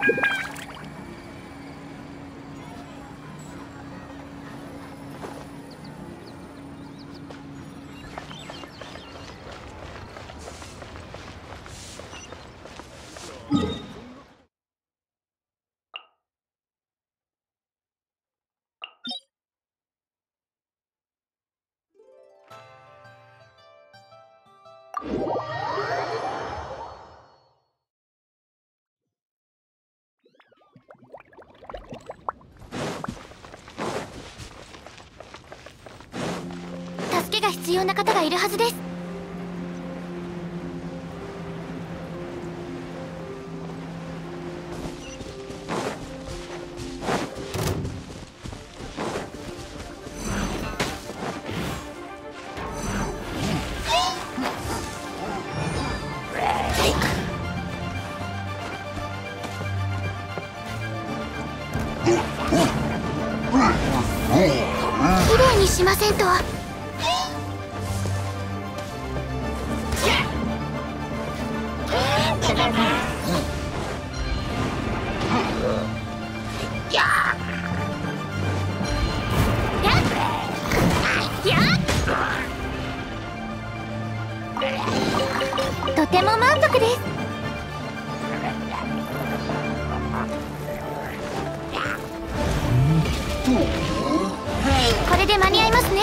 助けが必要な方がいるはずです。きれいにしませんと。とても満足です。これで間に合いますね。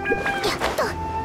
と。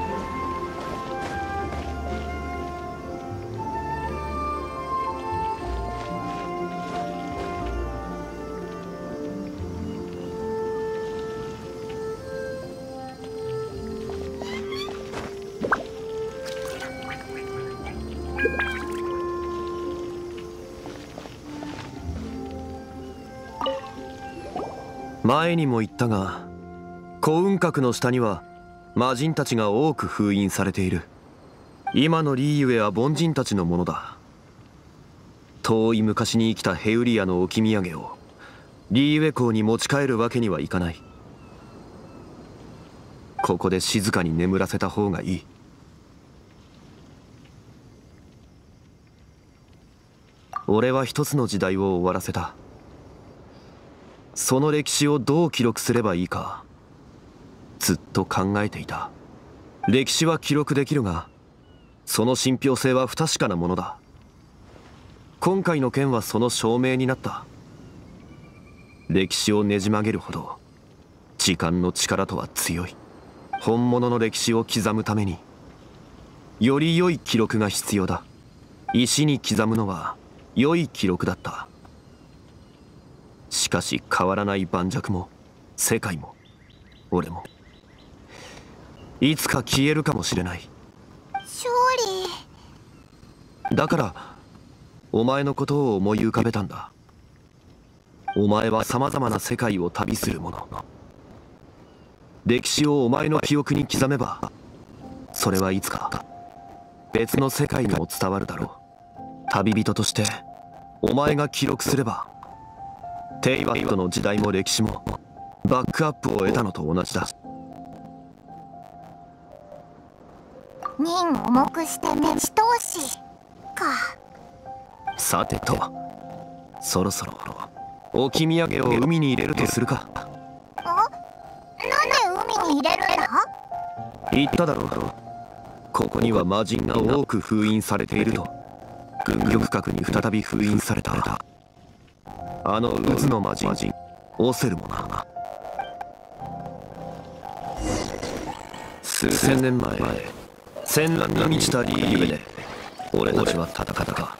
前にも言ったが、幸運閣の下には魔人たちが多く封印されている。今のリーユエは凡人たちのものだ。遠い昔に生きたヘウリアの置き土産をリーユエ港に持ち帰るわけにはいかない。ここで静かに眠らせた方がいい。俺は一つの時代を終わらせた。その歴史をどう記録すればいいかずっと考えていた。歴史は記録できるが、その信憑性は不確かなものだ。今回の件はその証明になった。歴史をねじ曲げるほど時間の力とは強い。本物の歴史を刻むためにより良い記録が必要だ。石に刻むのは良い記録だった。しかし変わらない盤石も世界も俺もいつか消えるかもしれない。 勝利。 だからお前のことを思い浮かべたんだ。お前はさまざまな世界を旅する者。歴史をお前の記憶に刻めば、それはいつか別の世界にも伝わるだろう。旅人としてお前が記録すれば、テイバットの時代も歴史もバックアップを得たのと同じだ。 任重くしてねち通しか。 さてと、そろそろ置き土産を海に入れるとするか。 なんで海に入れるんだ？ 言っただろう。ここには魔人が多く封印されていると。軍玉閣に再び封印されたあの渦の魔人オセルもな。数千年前、戦乱に満ちたリーユエで俺たちは戦った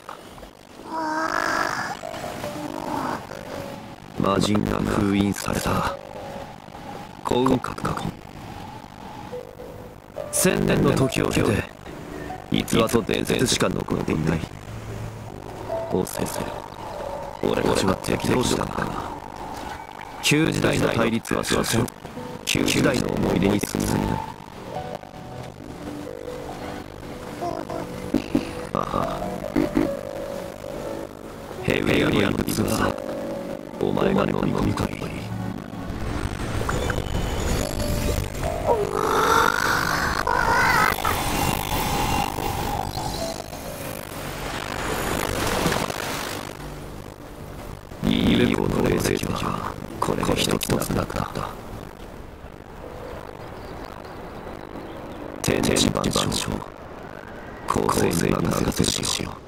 魔人が封印された幸運閣に1000年の時を経て逸話と伝説しか残っていない。オセル、俺たちは敵同士だったが、旧時代の対立は所詮旧時代の思い出に過ぎない。ああ、ヘウリアの水はお前が飲み込みたい。リーユエ港の霊石はこれが一つなくなった。天地万象、後世に任せるとしよう。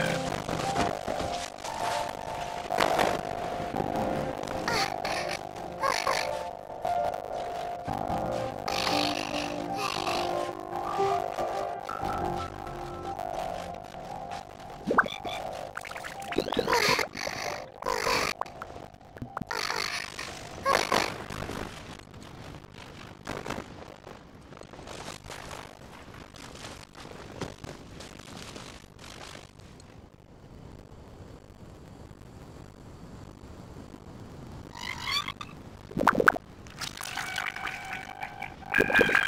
you